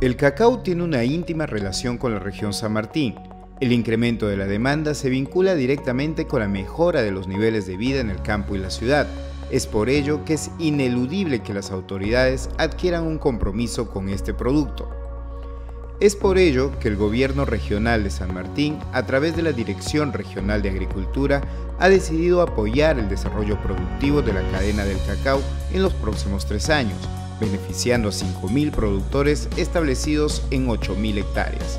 El cacao tiene una íntima relación con la región San Martín. El incremento de la demanda se vincula directamente con la mejora de los niveles de vida en el campo y la ciudad. Es por ello que es ineludible que las autoridades adquieran un compromiso con este producto. Es por ello que el Gobierno Regional de San Martín, a través de la Dirección Regional de Agricultura, ha decidido apoyar el desarrollo productivo de la cadena del cacao en los próximos 3 años, beneficiando a 5.000 productores establecidos en 8.000 hectáreas.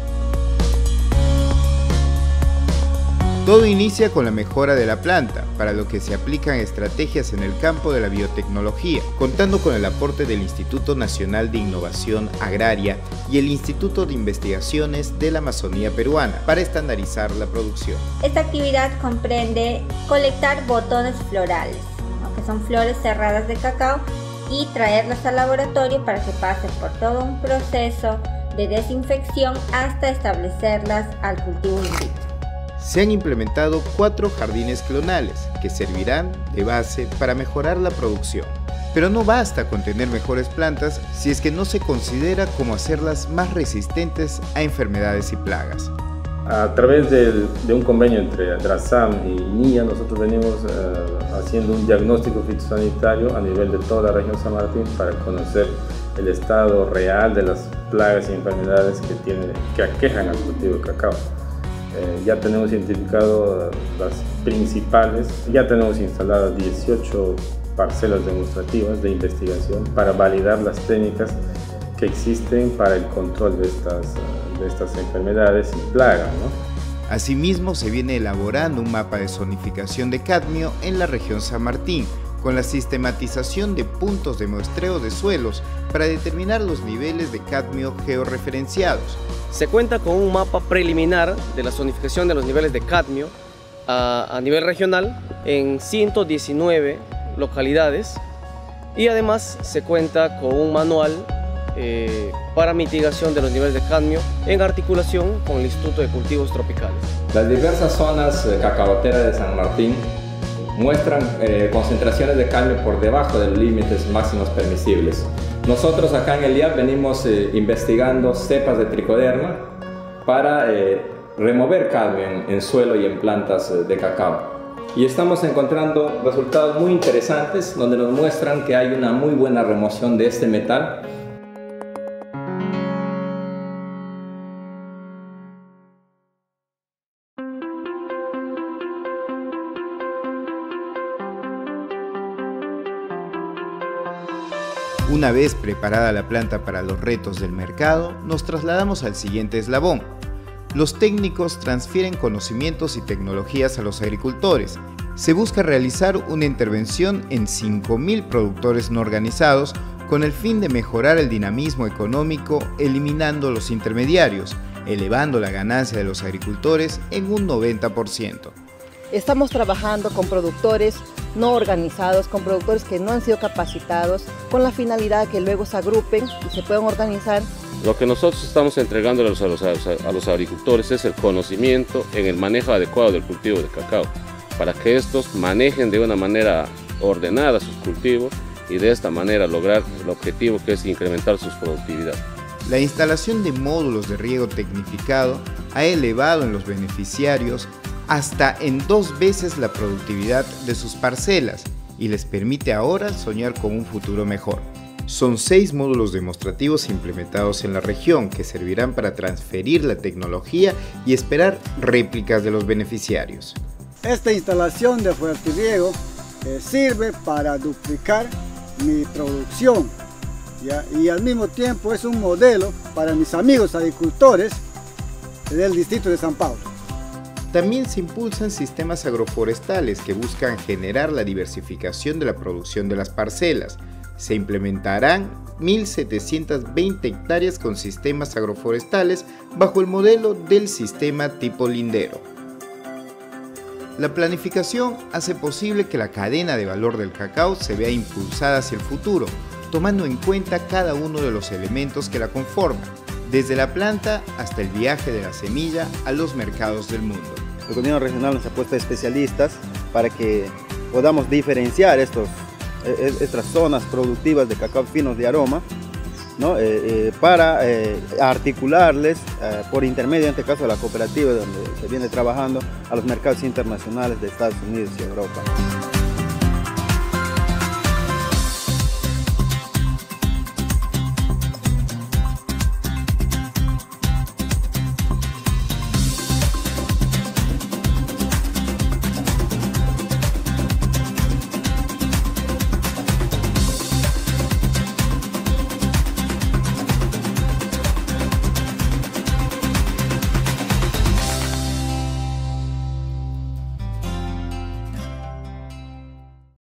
Todo inicia con la mejora de la planta, para lo que se aplican estrategias en el campo de la biotecnología, contando con el aporte del Instituto Nacional de Innovación Agraria y el Instituto de Investigaciones de la Amazonía Peruana, para estandarizar la producción. Esta actividad comprende colectar botones florales, que son flores cerradas de cacao, y traerlas al laboratorio para que pasen por todo un proceso de desinfección hasta establecerlas al cultivo in vitro. Se han implementado 4 jardines clonales que servirán de base para mejorar la producción. Pero no basta con tener mejores plantas si es que no se considera cómo hacerlas más resistentes a enfermedades y plagas. A través de un convenio entre DRASAM y NIA, nosotros venimos haciendo un diagnóstico fitosanitario a nivel de toda la región San Martín para conocer el estado real de las plagas y enfermedades que aquejan al cultivo de cacao. Ya tenemos identificado las principales, ya tenemos instaladas 18 parcelas demostrativas de investigación para validar las técnicas que existen para el control de estas enfermedades y plagas, ¿no? Asimismo, se viene elaborando un mapa de zonificación de cadmio en la región San Martín, con la sistematización de puntos de muestreo de suelos para determinar los niveles de cadmio georreferenciados. Se cuenta con un mapa preliminar de la zonificación de los niveles de cadmio a nivel regional en 119 localidades, y además se cuenta con un manual para mitigación de los niveles de cadmio en articulación con el Instituto de Cultivos Tropicales. Las diversas zonas cacaoteras de San Martín muestran concentraciones de cadmio por debajo de los límites máximos permisibles. Nosotros acá en el IAP venimos investigando cepas de tricoderma para remover cadmio en suelo y en plantas de cacao. Y estamos encontrando resultados muy interesantes donde nos muestran que hay una muy buena remoción de este metal. Una vez preparada la planta para los retos del mercado, nos trasladamos al siguiente eslabón. Los técnicos transfieren conocimientos y tecnologías a los agricultores. Se busca realizar una intervención en 5.000 productores no organizados con el fin de mejorar el dinamismo económico, eliminando los intermediarios, elevando la ganancia de los agricultores en un 90%. Estamos trabajando con productores no organizados, con productores que no han sido capacitados, con la finalidad de que luego se agrupen y se puedan organizar. Lo que nosotros estamos entregándoles a los agricultores es el conocimiento en el manejo adecuado del cultivo de cacao, para que estos manejen de una manera ordenada sus cultivos y de esta manera lograr el objetivo, que es incrementar su productividad. La instalación de módulos de riego tecnificado ha elevado en los beneficiarios hasta en 2 veces la productividad de sus parcelas y les permite ahora soñar con un futuro mejor. Son 6 módulos demostrativos implementados en la región que servirán para transferir la tecnología y esperar réplicas de los beneficiarios. Esta instalación de fuerteriego sirve para duplicar mi producción y al mismo tiempo es un modelo para mis amigos agricultores del distrito de San Pablo. También se impulsan sistemas agroforestales que buscan generar la diversificación de la producción de las parcelas. Se implementarán 1.720 hectáreas con sistemas agroforestales bajo el modelo del sistema tipo lindero. La planificación hace posible que la cadena de valor del cacao se vea impulsada hacia el futuro, tomando en cuenta cada uno de los elementos que la conforman, desde la planta hasta el viaje de la semilla a los mercados del mundo. El gobierno regional nos ha puesto especialistas para que podamos diferenciar estas zonas productivas de cacao finos de aroma ¿no? Para articularles por intermedio, en este caso de la cooperativa donde se viene trabajando, a los mercados internacionales de Estados Unidos y Europa.